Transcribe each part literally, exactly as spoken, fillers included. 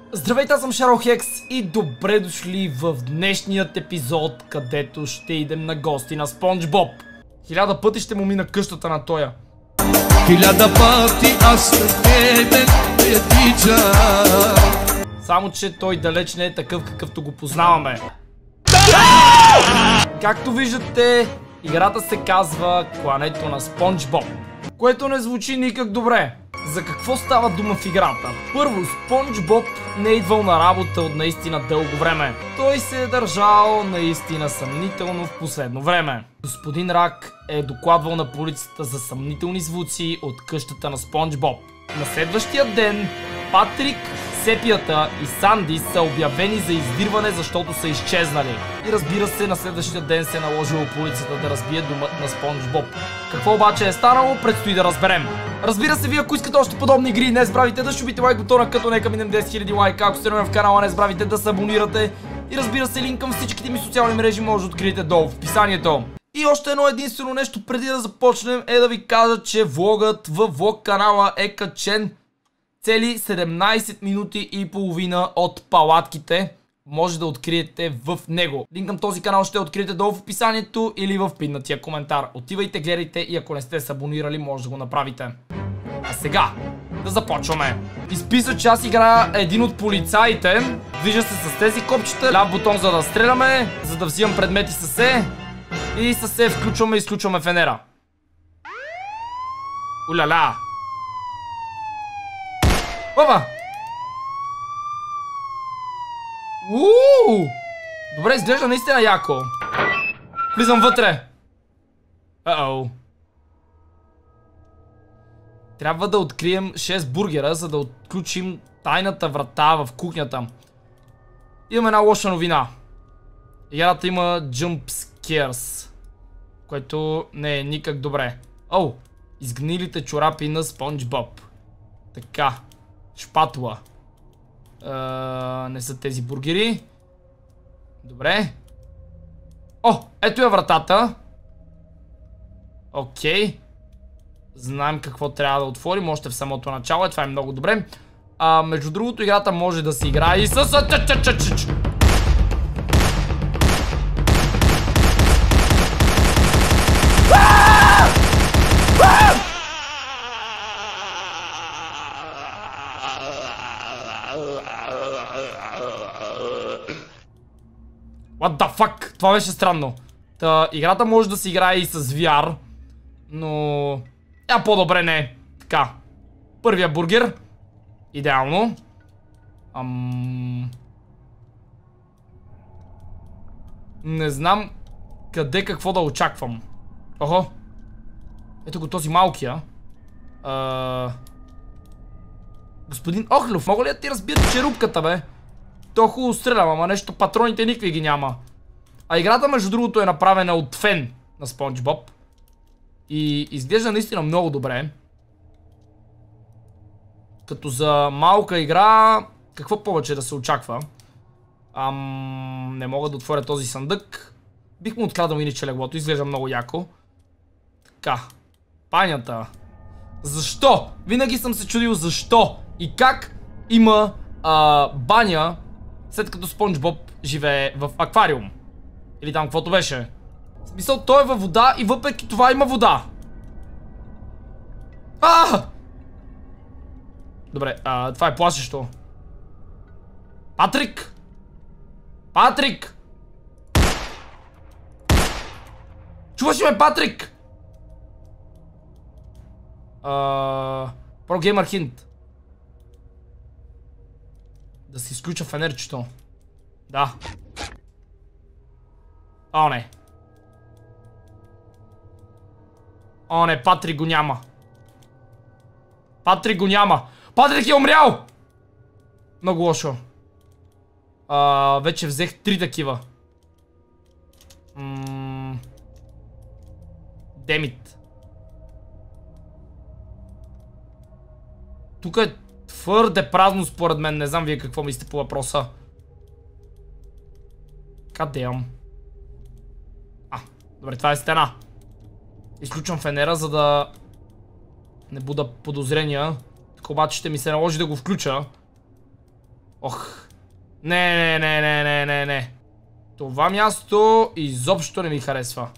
Здравейте, аз съм Шарлхекс и добре дошли в днешният епизод, където ще идем на гости на Спонж Боб. Хиляда пъти ще му мина къщата на тоя. Хиляда пъти аз пред тебе предвича. Само че той далеч не е такъв, какъвто го познаваме. Както виждате, играта се казва Клането на Спонж Боб, което не звучи никак добре. За какво става дума в играта? Първо, Спонж Боб не е идвал на работа от наистина дълго време. Той се е държал наистина съмнително в последно време. Господин Рак е докладвал на полицията за съмнителни звуци от къщата на Спонж Боб. На следващия ден Патрик, Сепията и Санди са обявени за издирване, защото са изчезнали. И разбира се, на следващия ден се е наложило полицията да разбие домът на Спонж Боб. Какво обаче е станало, предстои да разберем. Разбира се, вие ако искате още подобни игри, не забравяйте да щупите лайк бутона, като нека минем десет хиляди лайка. Ако сте нови в канала, не забравяйте да се абонирате. И разбира се, линк към всичките ми социални мрежи може да откриете долу в описанието. И още едно единствено нещо преди да започнем е да ви кажа, че влогът във влог канала е качен цели седемнайсет минути и половина от палатките. Може да откриете в него. Линк към този канал ще откриете долу в описанието или в пиннатия коментар. Отивайте, гледайте и ако не сте се абонирали, може да го направите. А сега да започваме. Изписа, че аз играя един от полицаите. Движа се с тези копчета. Ляв бутон за да стреляме, за да взимам предмети с Е. И с Е включваме и изключваме фенера. Уляля. Опа! Ууу! Добре, изглежда наистина яко. Влизам вътре. Uh-oh. Трябва да открием шест бургера, за да отключим тайната врата в кухнята. Имаме една лоша новина. Играта има jump scares, което не е никак добре. Оу! Изгнилите чорапи на Спонж Боб. Така. Шпатула. Uh, не са тези бургери. Добре. О, ето е вратата. Окей. Знаем какво трябва да отворим още в самото начало. Е, това е много добре. А, между другото, играта може да се играе и с... What the fuck? Това беше странно. Та, играта може да се играе и с ви ар, но... Я по-добре не. Така. Първия бургер. Идеално. Ам... Не знам къде какво да очаквам. Охо. Ето го този малкия. А... Господин Охлюв, мога ли да ти разбият черупката, бе? То хубаво стрелям, ама нещо патроните никакви ги няма. А играта, между другото, е направена от фен на Спонж Боб. И изглежда наистина много добре. Като за малка игра, какво повече да се очаква? Ам... Не мога да отворя този съндък. Бих му открадал иначе леглото, изглежда много яко. Така. Панята. Защо? Винаги съм се чудил защо и как има а, баня, след като Спонж Боб живее в аквариум. Или там каквото беше. В смисъл, той е във вода и въпреки това има вода. А! Добре, а, това е плашещо. Патрик! Патрик! Чуваш ли ме, Патрик? Uh, Pro Gamer Hint. Да се изключа фенерчето. Да. О, не. О, не, Патрик го няма. Патрик го няма. Патрик е умрял! Много лошо. uh, Вече взех три такива. mm. Демит. Тук е твърде празно според мен. Не знам вие какво мислите по въпроса. Къде имам? А, добре, това е стена. Изключвам фенера, за да не буда подозрения. Така обаче ще ми се наложи да го включа. Ох. Не, не, не, не, не, не, не. Това място изобщо не ми харесва.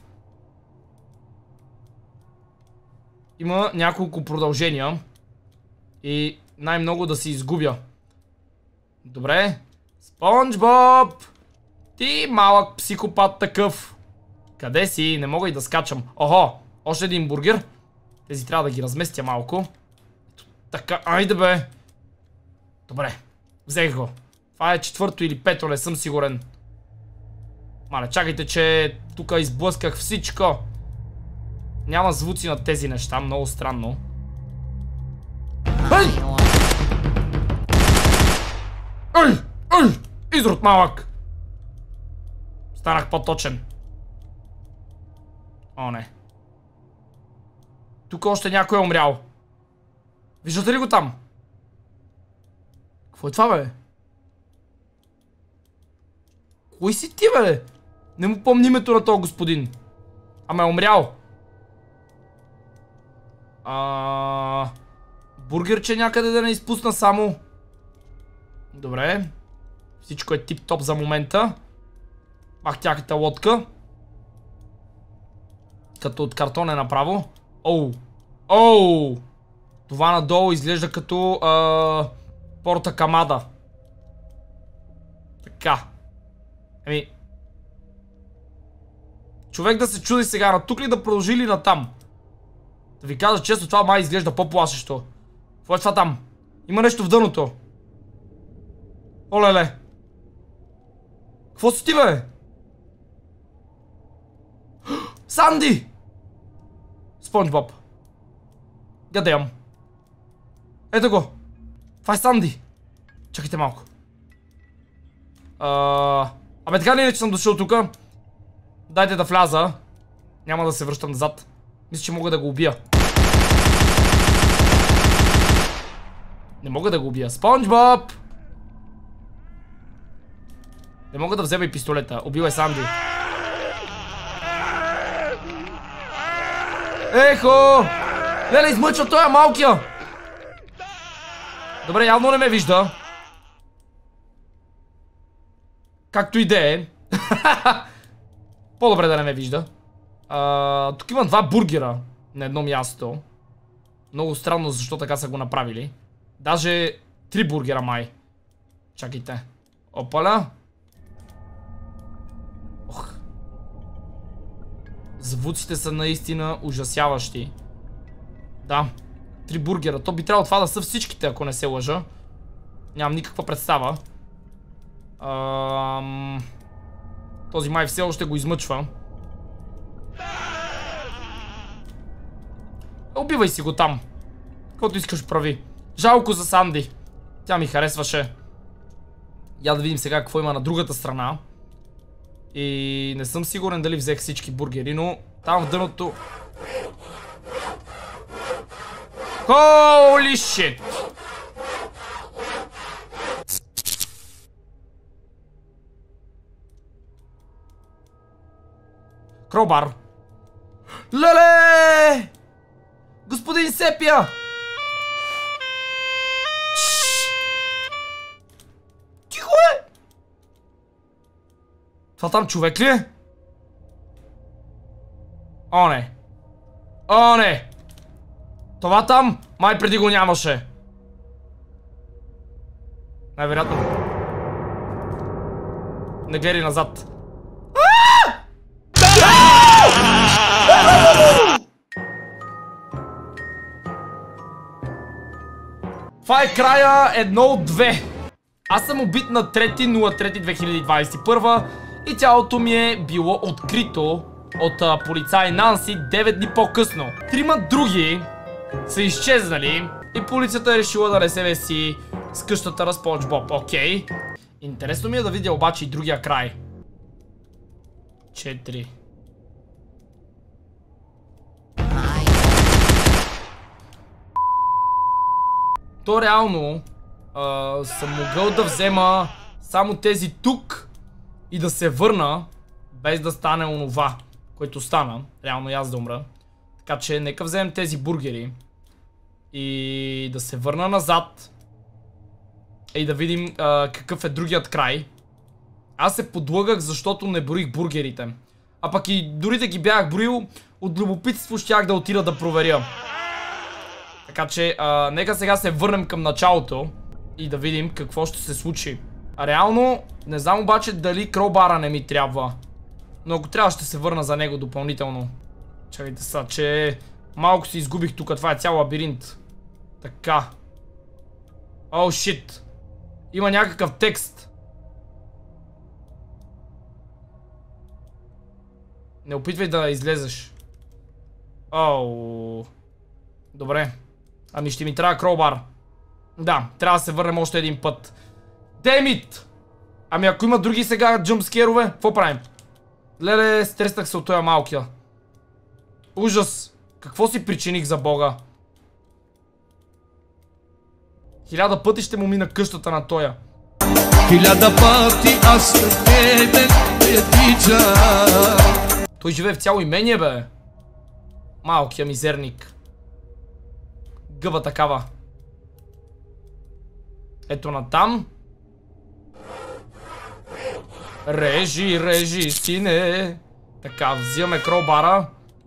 Има няколко продължения. И най-много да се изгубя. Добре. Спонж Боб! Ти малък психопат такъв. Къде си? Не мога и да скачам. Охо! Още един бургер. Тези трябва да ги разместя малко. Така, айде бе. Добре. Взех го. Това е четвърто или пето, не съм сигурен. Мале, чакайте, че тук изблъсках всичко. Няма звуци на тези неща, много странно. Ей! Ей! Ей! Изрод малък! Станах по-точен. О, не. Тук още някой е умрял. Виждате ли го там? Какво е това, бе? Кой си ти, бе? Не му помня името на този господин. Ама е умрял. А... Бургерче някъде да не изпусна само. Добре. Всичко е тип-топ за момента. Мах тяката лодка. Като от картон е направо. Оу. Оу. Това надолу изглежда като а... порта Камада. Така. Еми. Човек да се чуди сега на тук ли да продължи ли на там. Да ви кажа често, това май изглежда по-плашещо. Какво е това там? Има нещо в дъното. Олеле. Какво си ти, бе? Санди! Спонж Боб. Гадеям. Ето го. Това е Санди. Чакайте малко. А... Абе така ли не, че съм дошъл тука? Дайте да вляза. Няма да се връщам назад. Мисля, че мога да го убия. Не мога да го убия. Спонж Боб! Не мога да взема и пистолета. Убил е Санди. Ехо! Леле, измъчва той е малкия! Добре, явно не ме вижда. Както и да е. По-добре да не ме вижда. А, тук има два бургера на едно място. Много странно защо така са го направили. Даже три бургера май. Чакайте. Опаля. Ох. Звуците са наистина ужасяващи. Да. Три бургера. То би трябвало това да са всичките, ако не се лъжа. Нямам никаква представа. Ам... Този май все още го измъчва. Убивай си го там. Каквото искаш прави. Жалко за Санди. Тя ми харесваше. Я да видим сега какво има на другата страна. И не съм сигурен дали взех всички бургери, но там в дъното... Holy shit! Кробар. Леле! Господин Сепия! Тихо е! Това там човек ли е? О, не. О, не! Това там май преди го нямаше. Най-вероятно. Не гледай назад. Това е края едно от две. Аз съм убит на трети две хиляди двадесет и първа и тялото ми е било открито от а, полицай Нанси девет дни по-късно. Трима други са изчезнали и полицията е решила да не се меси с къщата на Спонж Боб. Окей. Интересно ми е да видя обаче и другия край. Четири. То реално а, съм могъл да взема само тези тук и да се върна без да стане онова, което стана. Реално и аз да умра. Така че нека вземем тези бургери и да се върна назад. Ей да видим а, какъв е другият край. Аз се подлъгах, защото не броих бургерите. А пък и дори да ги бях броил, от любопитство щях да отида да проверя. Така че, а, нека сега се върнем към началото и да видим какво ще се случи. А реално, не знам обаче дали кроубара не ми трябва. Но ако трябва, ще се върна за него допълнително. Чакайте са, че малко се изгубих тук, това е цял лабиринт. Така. О, шит. Има някакъв текст. Не опитвай да излезеш. Оу. Добре. Ами ще ми трябва кроубар. Да, трябва да се върнем още един път. Демит! Ами ако има други сега джъмпскерове, какво правим? Леле, стреснах се от този малкия. Ужас! Какво си причиних за бога? Хиляда пъти ще му мина къщата на тоя. Хиляда пъти аз на тебе предвиждам. Той живее в цяло имение, бе. Малкия мизерник. Гъба такава. Ето натам. Режи, режи, сине. Така, взимаме кроубара.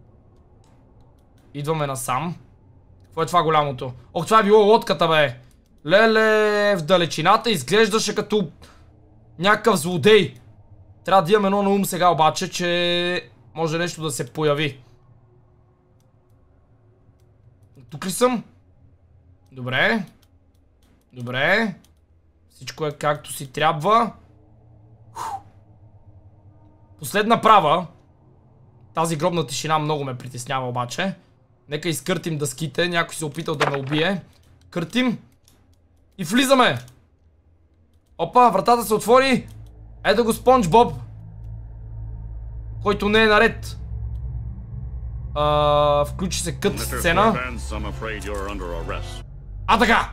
Идваме насам. Какво е това голямото? Ох, това е било лодката, бе. Леле, в далечината изглеждаше като някакъв злодей. Трябва да имам едно на ум сега обаче, че може нещо да се появи. Тук ли съм? Добре. Добре. Всичко е както си трябва. Последна права. Тази гробна тишина много ме притеснява обаче. Нека изкъртим дъските. Някой се опитал да ме убие. Къртим. И влизаме. Опа, вратата се отвори. Ето го Спонж Боб. Който не е наред. А, включи се кът сцена. А така.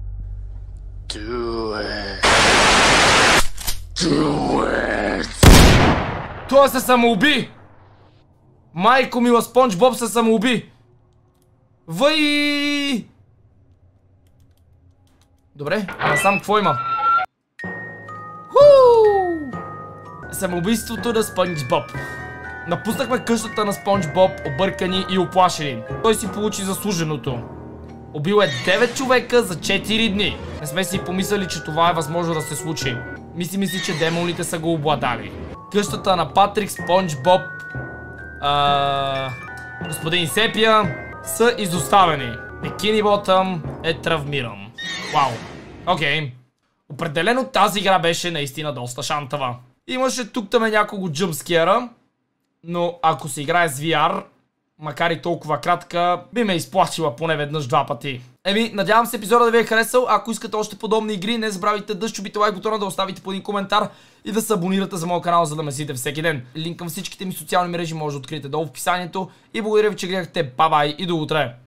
Той се самоуби. Майко мила, Спонж Боб се самоуби. Въй! Добре, а насам какво има? Хуу! Самоубийството на Спонж Боб. Напуснахме къщата на Спонж Боб, объркани и оплашени. Той си получи заслуженото. Убил е девет човека за четири дни. Не сме си помислили, че това е възможно да се случи. Мисли мисли, че демоните са го обладали. Къщата на Патрик, Спонж Боб, а... господин Сепия са изоставени. Бикини Ботъм е травмиран. Вау. Окей. Okay. Определено тази игра беше наистина доста шантава. Имаше тук-таме няколко джъмпскера, но ако се играе с ви ар, макар и толкова кратка, би ме изплашила поне веднъж два пъти. Еми, надявам се епизода да ви е харесал. Ако искате още подобни игри, не забравяйте да щупите лайк бутона, да оставите по един коментар и да се абонирате за моят канал, за да ме следите всеки ден. Линк към всичките ми социални мрежи може да откриете долу в описанието. И благодаря ви, че гледахте. Бай-бай и до утре!